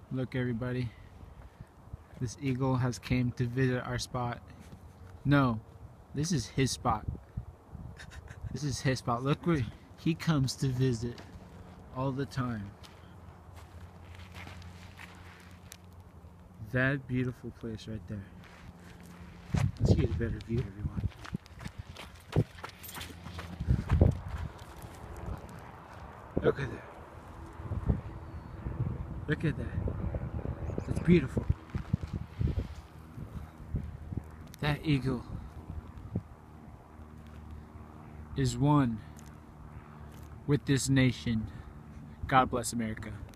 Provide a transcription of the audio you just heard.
Look, everybody, this eagle has came to visit our spot. No, this is his spot. This is his spot. Look where he comes to visit all the time. That beautiful place right there. Let's get a better view, everyone. Look at that. Look at that. That's beautiful. That eagle is one with this nation. God bless America.